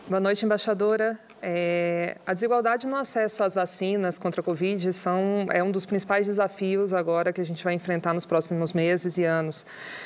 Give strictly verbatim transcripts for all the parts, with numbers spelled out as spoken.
Boa noite, embaixadora. É, a desigualdade no acesso às vacinas contra a Covid são, é um dos principais desafios agora que a gente vai enfrentar nos próximos meses e anos.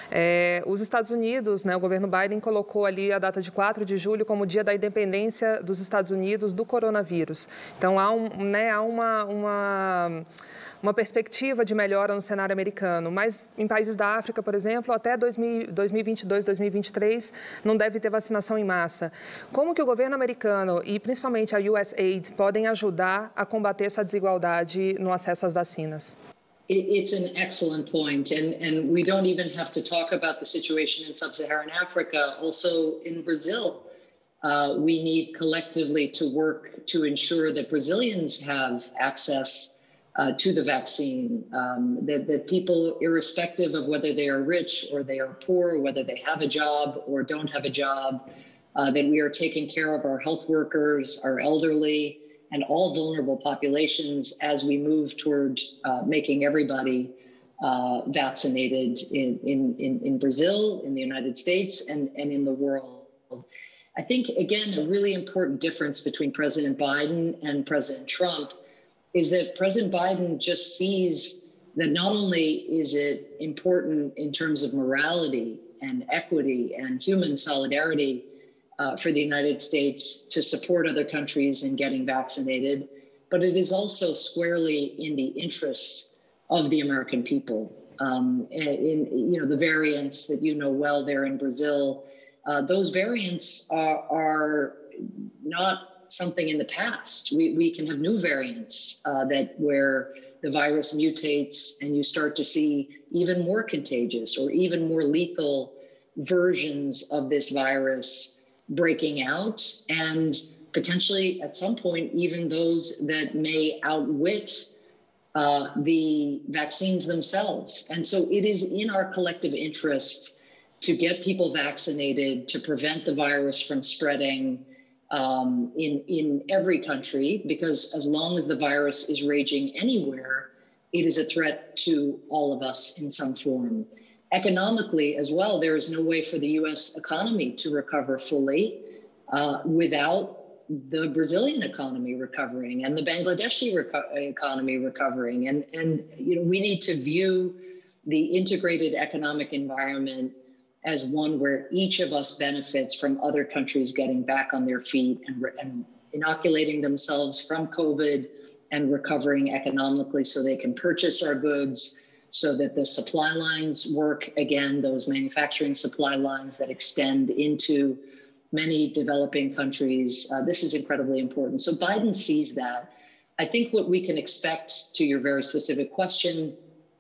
É, os Estados Unidos, né, o governo Biden colocou ali a data de quatro de julho como dia da independência dos Estados Unidos do coronavírus. Então, há, um, né, há uma... uma uma perspectiva de melhora no cenário americano, mas em países da África, por exemplo, até dois mil e vinte e dois, dois mil e vinte e três não deve ter vacinação em massa. Como que o governo americano e principalmente a U S A I D podem ajudar a combater essa desigualdade no acesso às vacinas? It's an excellent point, and, and we don't even have to talk about the situation in sub-Saharan Africa. Also in Brazil, uh, we need collectively to work to ensure that Brazilians have access Uh, to the vaccine, um, that, that people, irrespective of whether they are rich or they are poor, whether they have a job or don't have a job, uh, that we are taking care of our health workers, our elderly, and all vulnerable populations as we move toward uh, making everybody uh, vaccinated in, in, in, in Brazil, in the United States, and, and in the world. I think, again, a really important difference between President Biden and President Trump is that President Biden just sees that not only is it important in terms of morality and equity and human solidarity uh, for the United States to support other countries in getting vaccinated, but it is also squarely in the interests of the American people. Um, in, you know, the variants that you know well there in Brazil, uh, those variants are, are not something in the past. We, we can have new variants uh, that where the virus mutates and you start to see even more contagious or even more lethal versions of this virus breaking out, and potentially at some point even those that may outwit uh, the vaccines themselves. And so it is in our collective interest to get people vaccinated, to prevent the virus from spreading Um, in, in every country, because as long as the virus is raging anywhere, it is a threat to all of us in some form. Economically as well, there is no way for the U S economy to recover fully uh, without the Brazilian economy recovering and the Bangladeshi reco- economy recovering. And, and you know, we need to view the integrated economic environment as one where each of us benefits from other countries getting back on their feet and, re- and inoculating themselves from COVID and recovering economically so they can purchase our goods, so that the supply lines work again, those manufacturing supply lines that extend into many developing countries. Uh, this is incredibly important. So Biden sees that. I think what we can expect, to your very specific question,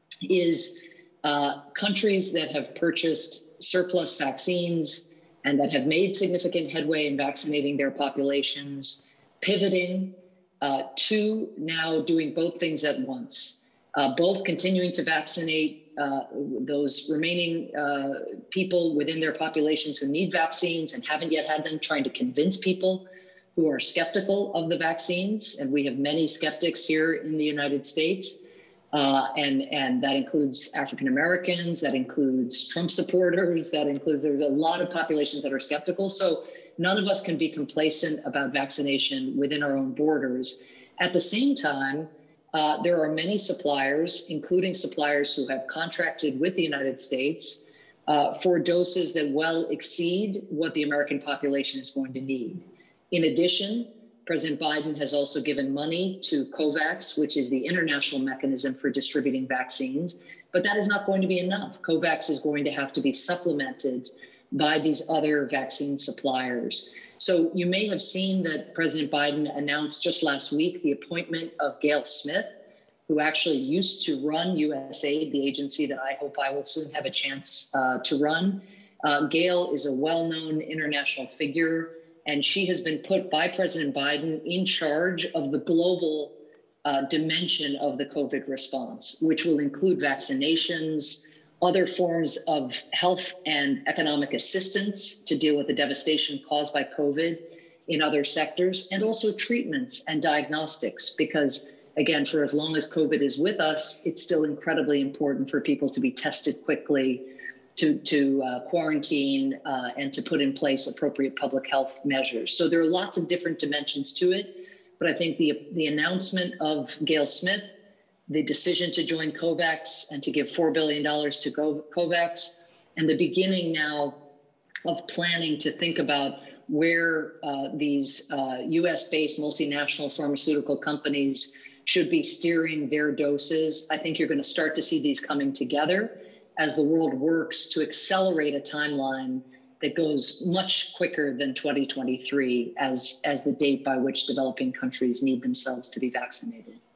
is uh, countries that have purchased surplus vaccines and that have made significant headway in vaccinating their populations, pivoting uh, to now doing both things at once, uh, both continuing to vaccinate uh, those remaining uh, people within their populations who need vaccines and haven't yet had them, trying to convince people who are skeptical of the vaccines. And we have many skeptics here in the United States. Uh, and, and that includes African Americans, that includes Trump supporters, that includes, there's a lot of populations that are skeptical. So none of us can be complacent about vaccination within our own borders. At the same time, uh, there are many suppliers, including suppliers who have contracted with the United States uh, for doses that well exceed what the American population is going to need. In addition, President Biden has also given money to COVAX, which is the international mechanism for distributing vaccines, but that is not going to be enough. COVAX is going to have to be supplemented by these other vaccine suppliers. So you may have seen that President Biden announced just last week the appointment of Gail Smith, who actually used to run U S A I D, the agency that I hope I will soon have a chance uh, to run. Uh, Gail is a well-known international figure, and she has been put by President Biden in charge of the global uh, dimension of the COVID response, which will include vaccinations, other forms of health and economic assistance to deal with the devastation caused by COVID in other sectors, and also treatments and diagnostics, because again, for as long as COVID is with us, it's still incredibly important for people to be tested quickly to, to uh, quarantine uh, and to put in place appropriate public health measures. So there are lots of different dimensions to it. But I think the, the announcement of Gail Smith, the decision to join COVAX and to give four billion dollars to COVAX, and the beginning now of planning to think about where uh, these uh, U S-based multinational pharmaceutical companies should be steering their doses. I think you're going to start to see these coming together as the world works to accelerate a timeline that goes much quicker than twenty twenty-three as, as the date by which developing countries need themselves to be vaccinated.